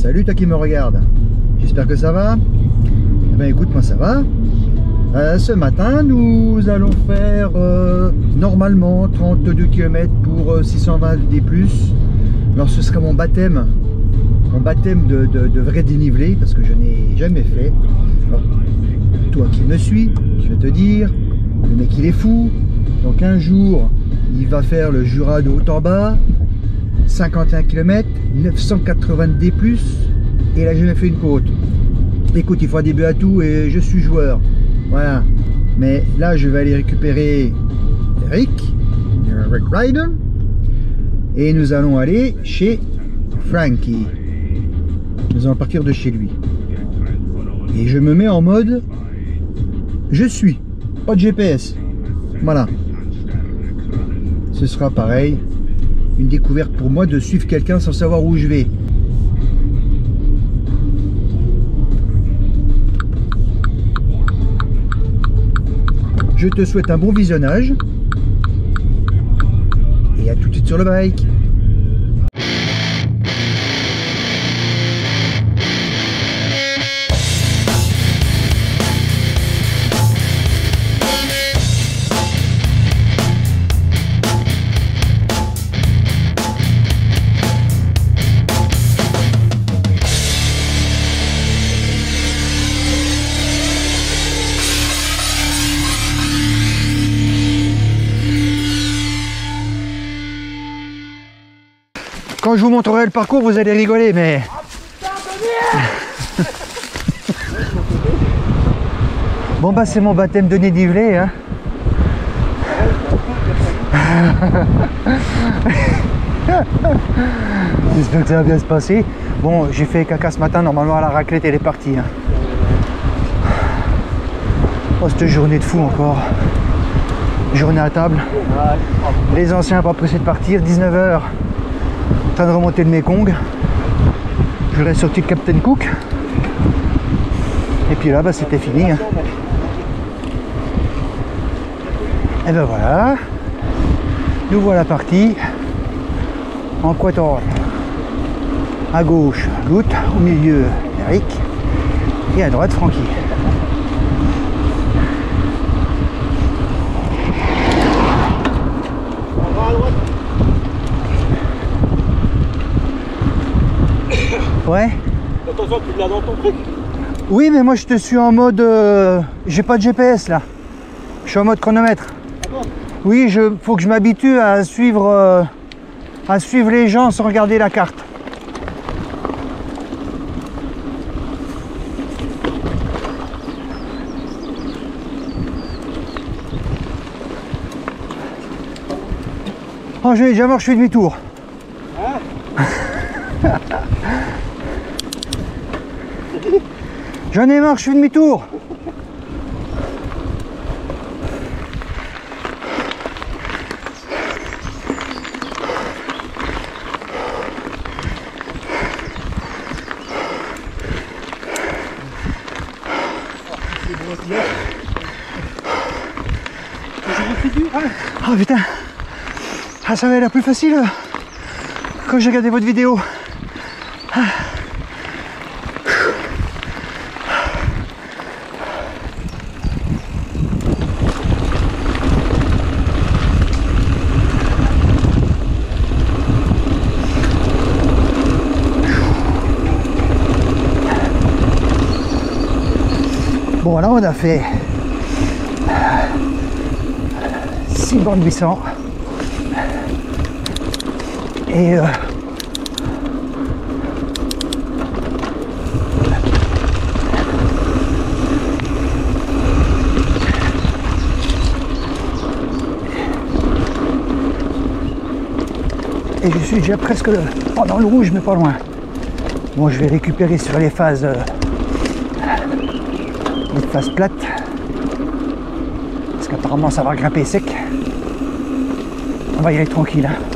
Salut toi qui me regarde. J'espère que ça va. Eh ben écoute, moi ça va. Ce matin, nous allons faire normalement 32 km pour 620 D+. Alors ce sera mon baptême de vrai dénivelé, parce que je n'ai jamais fait. Alors, toi qui me suis, je vais te dire, le mec il est fou. Donc un jour, il va faire le Jura de haut en bas, 51 km, 980 D+, et il a jamais fait une côte. Écoute, il faut un début à tout et je suis joueur. Voilà. Mais là, je vais aller récupérer Rick Ryder, et nous allons aller chez Frankie. Nous allons partir de chez lui. Et je me mets en mode je suis, pas de GPS. Voilà. Ce sera pareil, une découverte pour moi de suivre quelqu'un sans savoir où je vais. Je te souhaite un bon visionnage et à tout de suite sur le bike. Quand je vous montrerai le parcours, vous allez rigoler, mais... Bon bah c'est mon baptême de dénivelé, hein. J'espère que ça va bien se passer. Bon, j'ai fait caca ce matin, normalement la raclette elle est partie, hein. Oh, cette journée de fou encore. Journée à table. Les anciens pas pressés de partir, 19 h. En train de remonter le Mekong. Je reste sorti de Captain Cook. Et puis là, bah, c'était fini, hein. Et ben voilà. Nous voilà partis en quator. À gauche, Lout, au milieu, Eric. Et à droite, Francky. Ouais. Attention, tu l'as dans ton truc. Oui, mais moi je te suis en mode... j'ai pas de GPS là. Je suis en mode chronomètre. Ah bon? Oui, faut que je m'habitue à suivre les gens sans regarder la carte. Oh, j'ai déjà marre, je fais demi-tour. Hein? J'en ai marre, je fais demi-tour. Oh putain. Ah, ça va être la plus facile quand j'ai regardé votre vidéo. Ah. Bon, là on a fait 6 bornes 800 et je suis déjà presque dans le rouge, mais pas loin. Bon, je vais récupérer sur les phases plates, parce qu'apparemment ça va grimper sec. On va y aller tranquille, hein.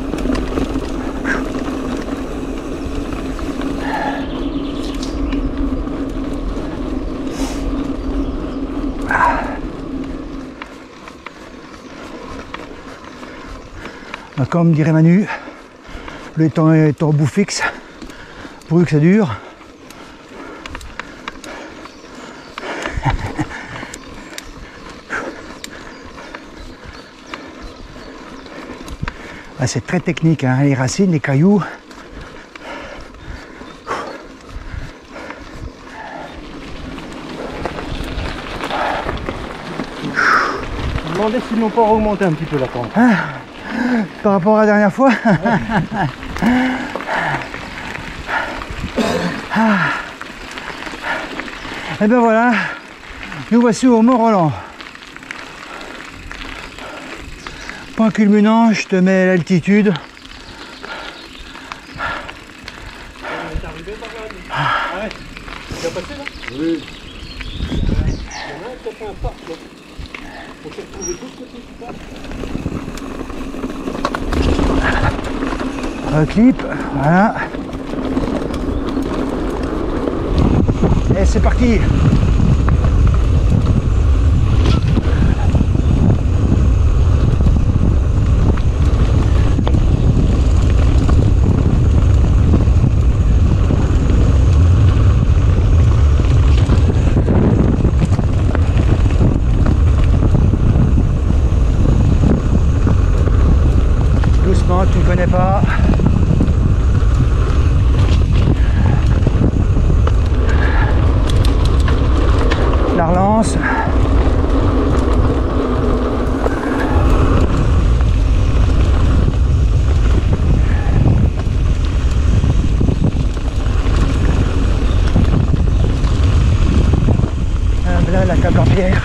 Comme dirait Manu, le temps est en bout fixe, pourvu que ça dure. Ah, c'est très technique, hein, les racines, les cailloux. Je me demandais s'ils n'ont pas augmenté un petit peu la pente. Ah, par rapport à la dernière fois. Ah. Et ben voilà, nous voici au Mont-Roland. Point culminant, je te mets l'altitude. T'es arrivé par là? Ah ouais. Tu l'as passé là? Oui. Il y en a un qui a fait un parc là. On s'est retrouvés tous côtés du parc. Clip, voilà. Et c'est parti. Doucement, tu ne connais pas. La relance. Là, la câble en pierre.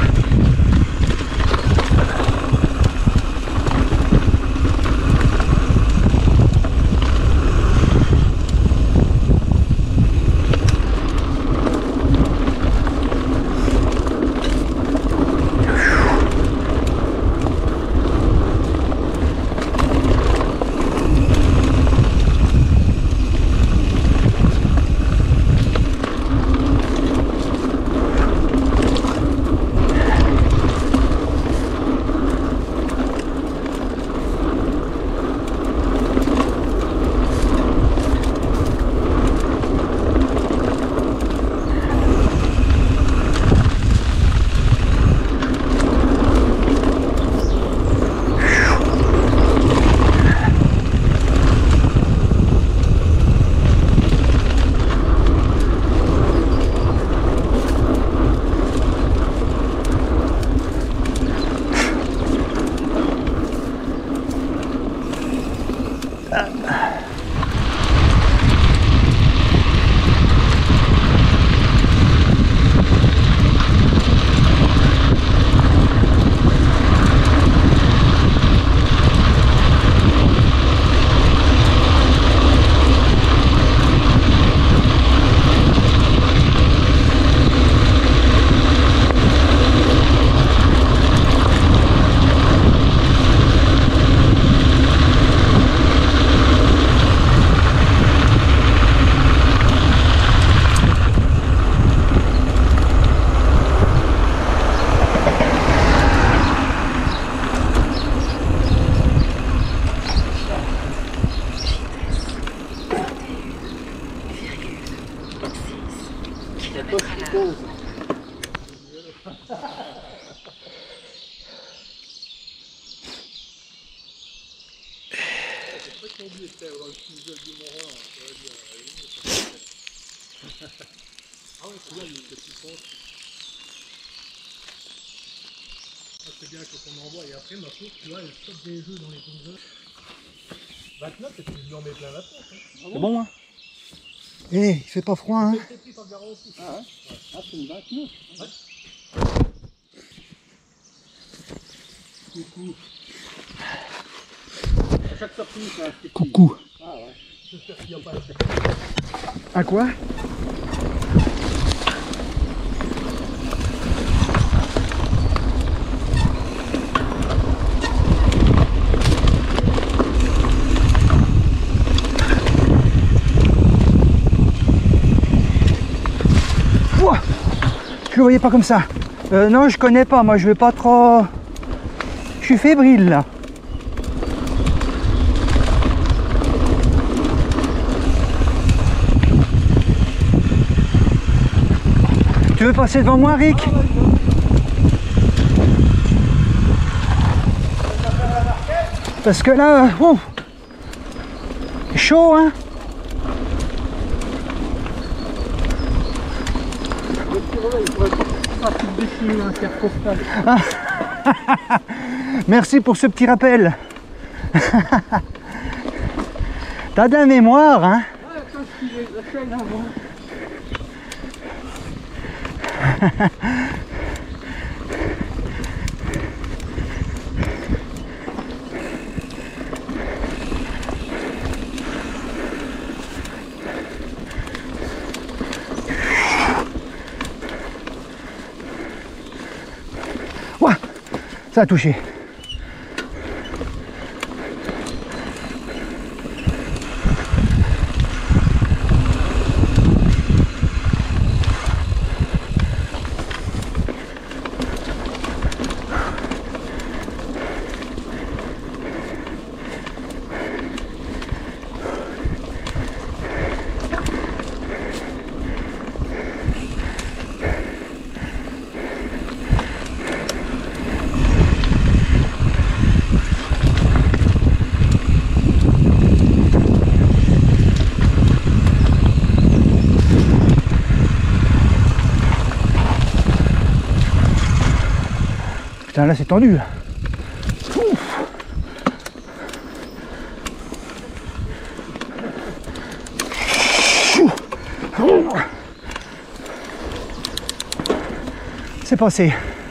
C'est bien quand on envoie et après ma faute, tu vois, elle stoppe des jeux dans les tondeuses. 29 et puis je lui en mets plein la tête. Hein. C'est bon, hein? Eh, il fait pas froid, hein? Ah ouais? Ah, c'est une 29. Ouais. Coucou. À chaque sortie, c'est un petit. Coucou. Ah ouais. J'espère qu'il n'y a pas à quoi? Ouah, je le voyais pas comme ça. Non, je connais pas, moi je vais pas trop... Je suis fébrile là. Tu veux passer devant moi, Rick? Parce que là, chaud, hein? Merci pour ce petit rappel. T'as de la mémoire, hein? Ouais, quand la chaîne avant. Ouah, ça a touché. Putain, là c'est tendu. Ouf. C'est passé.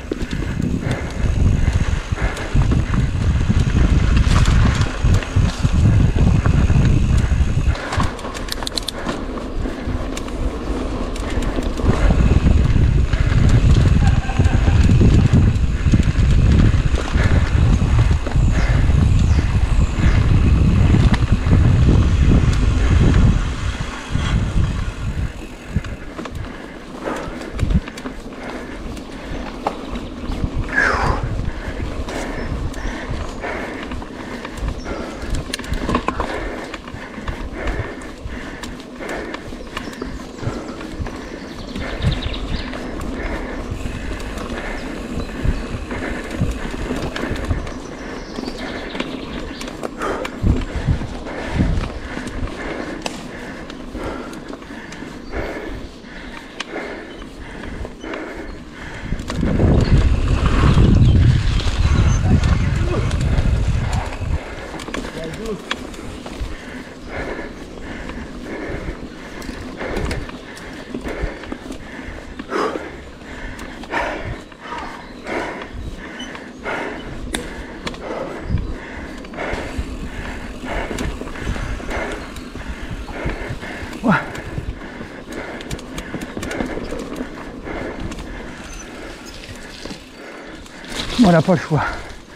On n'a pas le choix.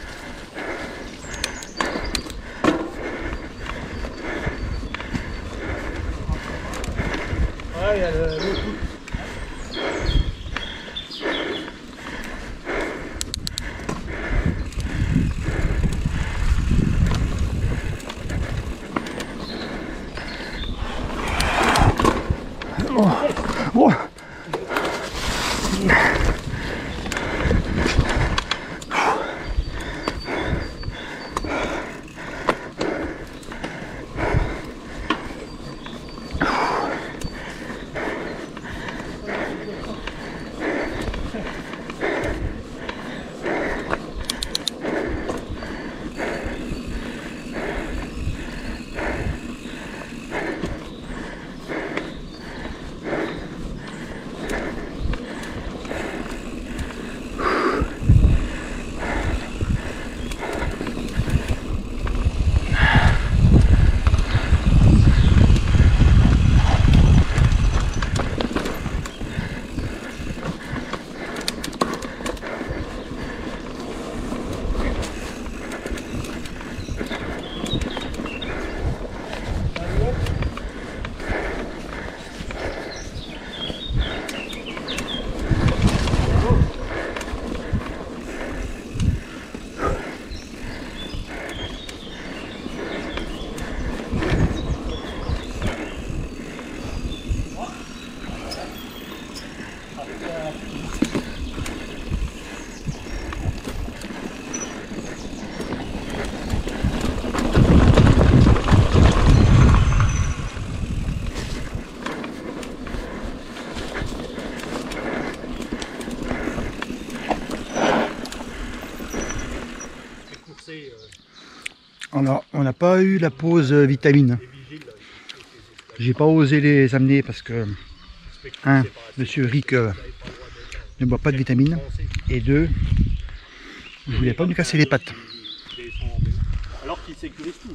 Ouais, il y a le coup. Oh. On n'a pas eu la pause vitamine. J'ai pas osé les amener parce que, un, monsieur Rick ne boit pas de vitamine, et deux, je voulais pas lui casser les pattes. Alors qu'il sécurise tout.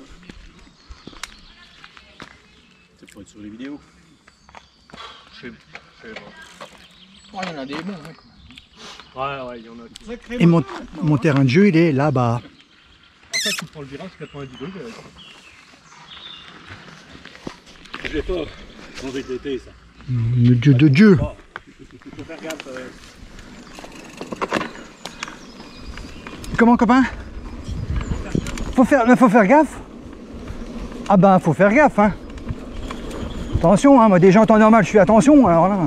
C'est pour être sur les vidéos. Je sais pas. Oh, il y en a des bons. Ouais, il y en a. Et mon terrain de jeu, il est là-bas. Après, tu prends le virage 90 degrés. Je l'ai pas changé d'été, ça. Le dieu de Dieu. Oh, il faut faire gaffe. Comment, copain? Faut faire gaffe. Ah ben, faut faire gaffe, hein. Attention, hein, moi déjà en temps normal, je fais attention, alors là.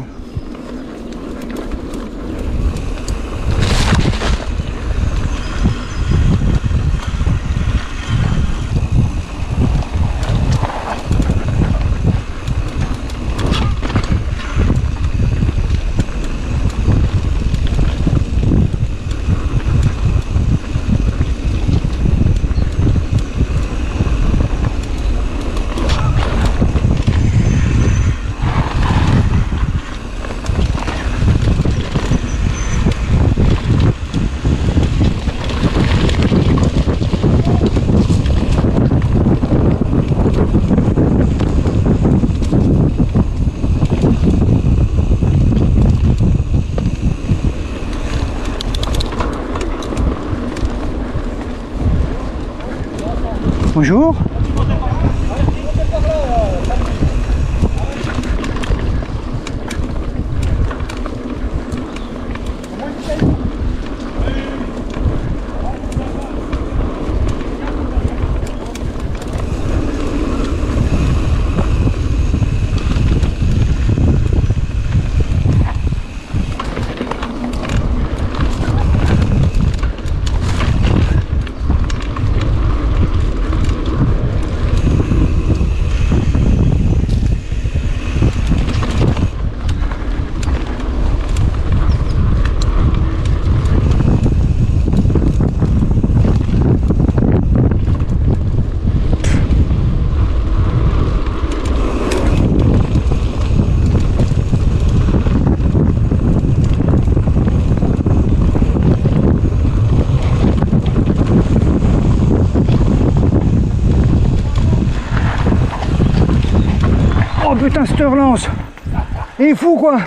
Bonjour. Oh putain, cette relance, il est fou quoi.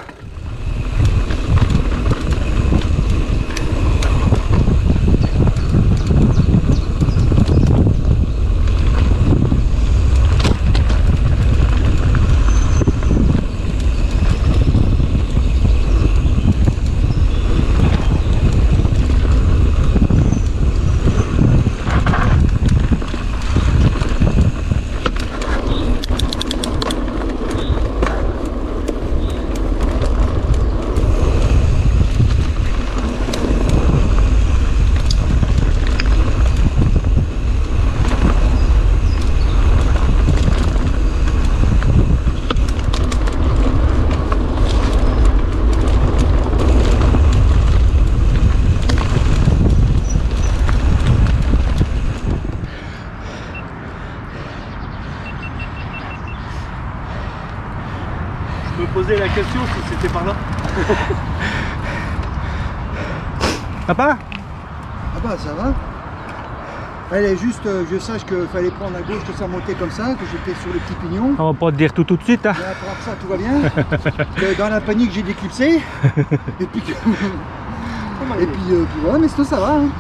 Je me posais la question si c'était par là. Papa? Ah bah ça va. Allez, juste je sache qu'il fallait prendre à gauche, que ça montait comme ça, que j'étais sur le petit pignon. On va pas te dire tout de suite. Hein. Et après ça, tout va bien. Que dans la panique, j'ai déclipsé. Et puis, puis voilà, mais sinon ça va. Hein.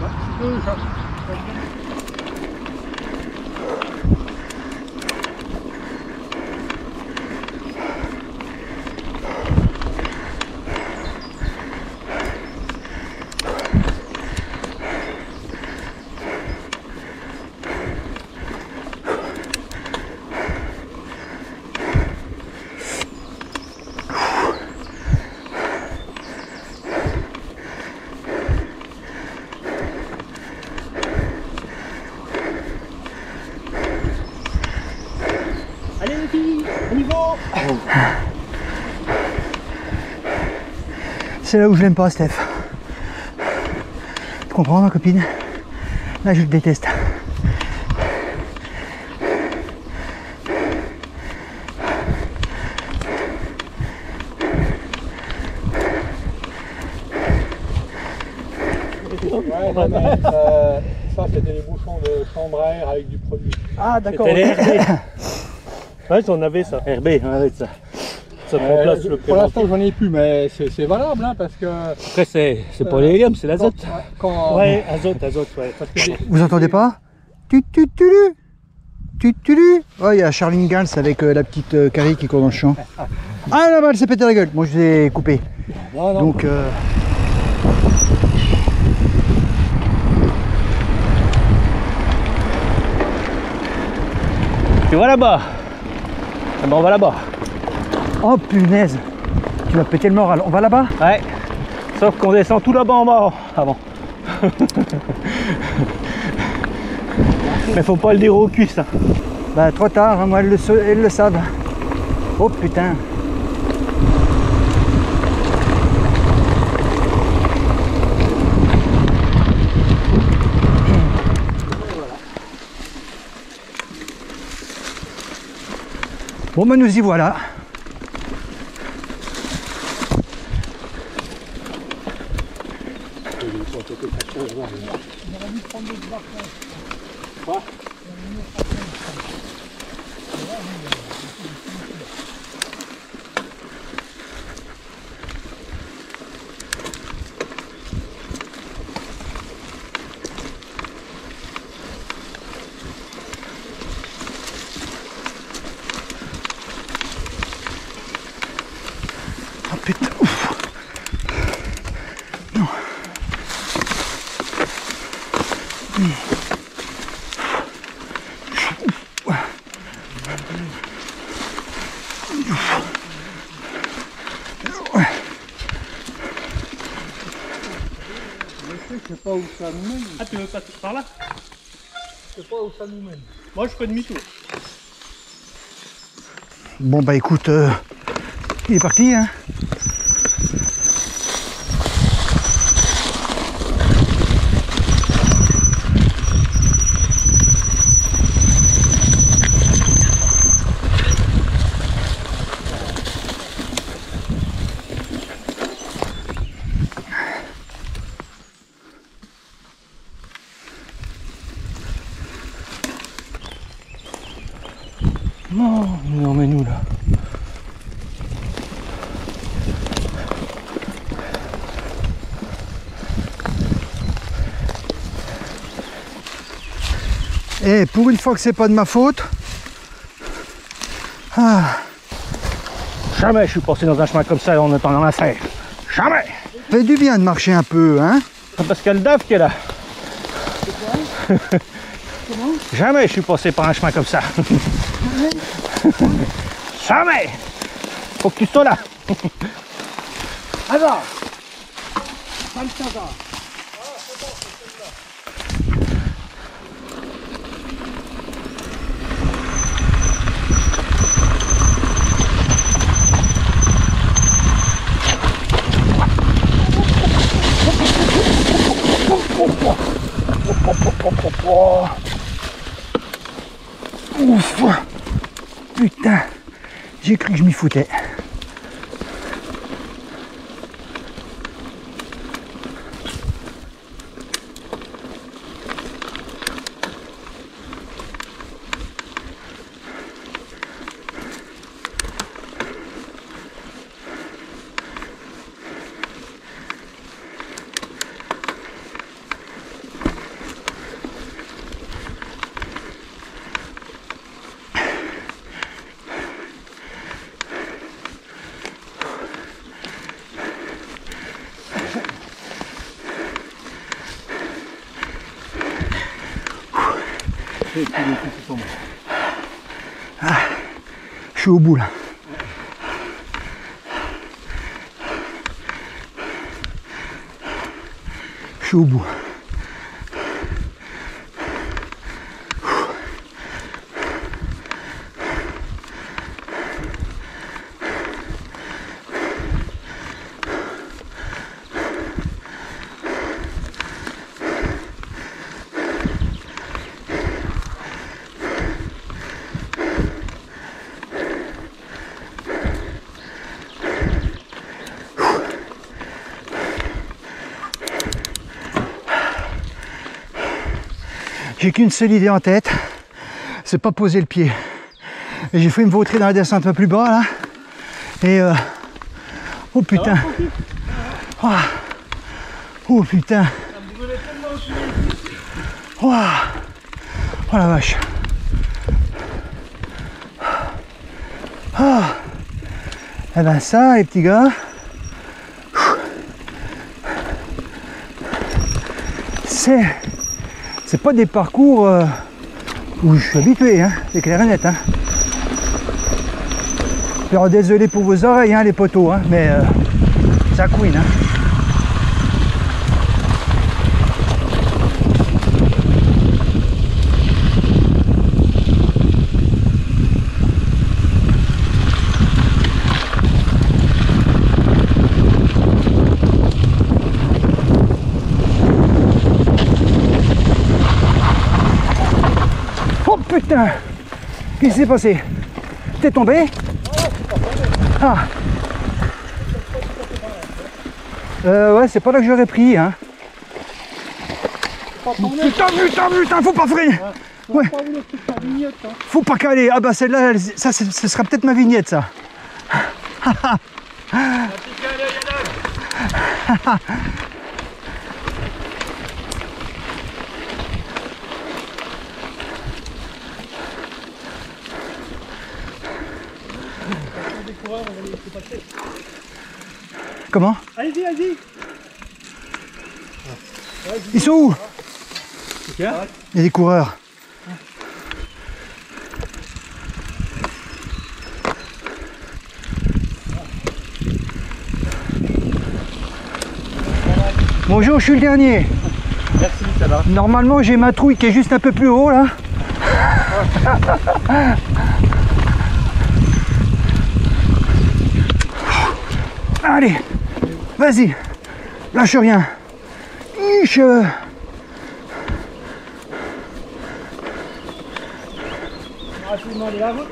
Allez les filles, on y va. C'est là où je l'aime pas, Steph. Tu comprends, ma copine? Là, je le déteste. Ouais, non, mais ça c'était les bouchons de chambre à air avec du produit. Ah d'accord. C'était les RB. Ouais, on avait ça. RB, avec ça. Ça remplace le pour l'instant j'en ai plus, mais c'est valable hein, parce que... Après c'est pas l'hélium, c'est l'azote. Ouais, azote, ouais. Parce que Vous entendez pas? Oh, il y a Charline Gals avec la petite Carrie qui court dans le champ. Ah là-bas, elle s'est pété la gueule. Moi, je l'ai coupé. non. Donc, tu vois là-bas. Ah ben, on va là-bas. oh punaise, tu m'as pété le moral. On va là-bas? Ouais. Sauf qu'on descend tout là-bas en bas avant. Mais faut pas le dire au cul ça. Bah, trop tard, hein, moi, elles le savent. Oh putain. Bon, ben nous y voilà. Oh putain, ouf. Non. Je sais pas où ça nous mène. Ah, tu veux passer par là? Je sais pas où ça nous mène. Moi je fais demi-tour. Bon bah écoute, il est parti hein. Non, mais nous là. Et pour une fois que c'est pas de ma faute. Ah, Jamais je suis passé dans un chemin comme ça en étant dans la serre. Jamais. fait du bien de marcher un peu, hein. C'est parce qu'il y a le DAF qui est là. Jamais je suis passé par un chemin comme ça. Jamais. Faut que tu sois là. Alors, ça le ça va. Ouf. Putain, j'ai cru que je m'y foutais. Ah, je suis au bout là. Je suis au bout. J'ai qu'une seule idée en tête, c'est pas poser le pied. Et j'ai fait me vautrer dans la descente un peu plus bas là. Et oh putain. Oh, oh putain. Oh, oh la vache. Oh. Eh ben ça les petits gars. C'est pas des parcours où je suis habitué, hein, c'est clair et net. Hein. Alors désolé pour vos oreilles, hein, les poteaux, hein, mais ça couine. Hein. Putain, qu'est-ce qui s'est passé? T'es tombé? Ah. Ouais, c'est pas là que j'aurais pris, hein. Putain, faut pas freiner. Ouais. Faut pas caler. Ah bah celle-là, ça, ce sera peut-être ma vignette, ça. Comment? Allez-y, allez-y. Ils sont où? Il y a des coureurs. Bonjour, je suis le dernier. Merci, ça va. Normalement, j'ai ma trouille qui est juste un peu plus haut là. Allez, vas-y, lâche rien. Ich. Rapidement de la route.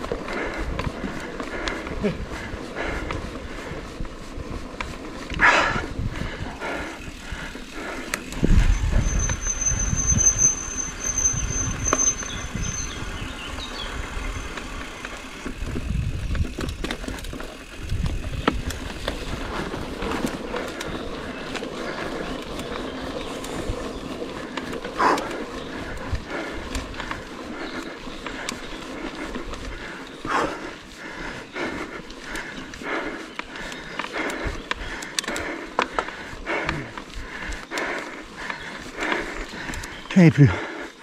J'en ai plus.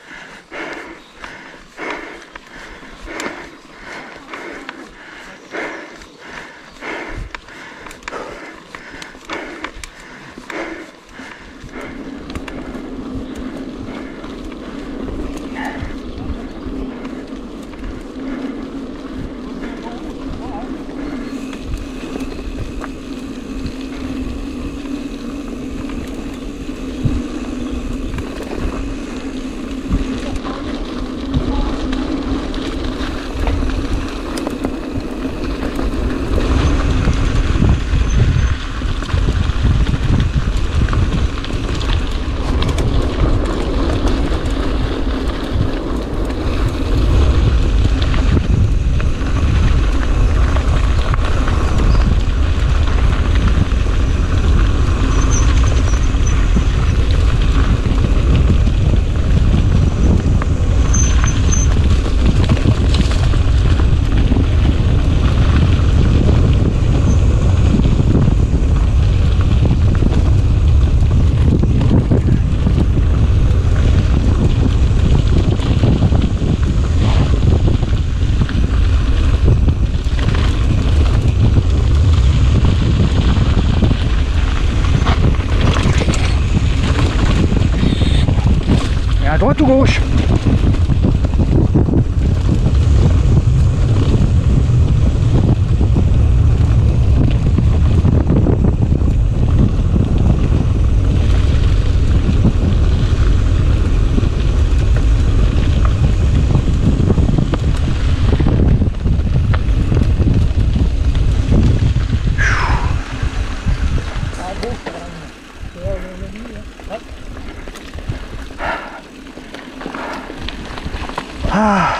À droite ou gauche? Ah.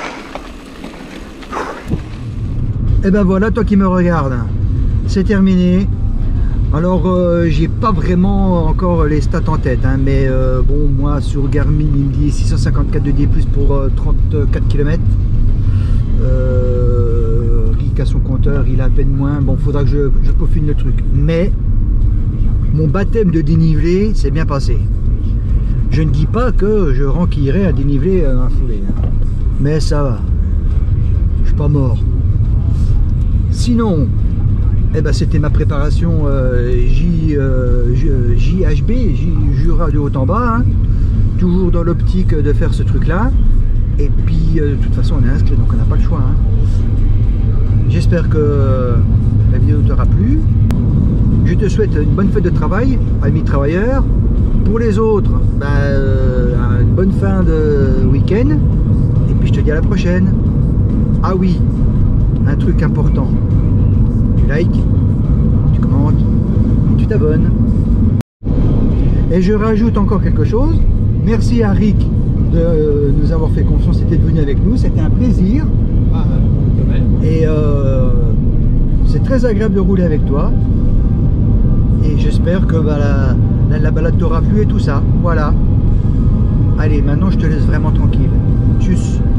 Et ben voilà, toi qui me regardes, c'est terminé. Alors j'ai pas vraiment encore les stats en tête, hein, mais bon, moi sur Garmin il me dit 654 de D+ pour 34 km. Rick à son compteur il a à peine moins. Bon, faudra que je peaufine le truc, mais mon baptême de dénivelé s'est bien passé. Je ne dis pas que je renquillerai un dénivelé à un foulée, hein, mais ça va, je suis pas mort. Sinon, eh ben, c'était ma préparation JHB, Jura de haut en bas, hein, toujours dans l'optique de faire ce truc là. Et puis de toute façon on est inscrit, donc on n'a pas le choix, hein. J'espère que la vidéo t'aura plu. Je te souhaite une bonne fête de travail, amis travailleurs. Pour les autres, une bonne fin de week-end. Et puis je te dis à la prochaine. Ah oui, un truc important. Tu likes, tu commentes, tu t'abonnes. Et je rajoute encore quelque chose. Merci à Rick de nous avoir fait confiance et d'être venu avec nous. C'était un plaisir. Et c'est très agréable de rouler avec toi. Et j'espère que la balade t'aura plu et tout ça. Voilà. Allez, maintenant je te laisse vraiment tranquille. Tchuss.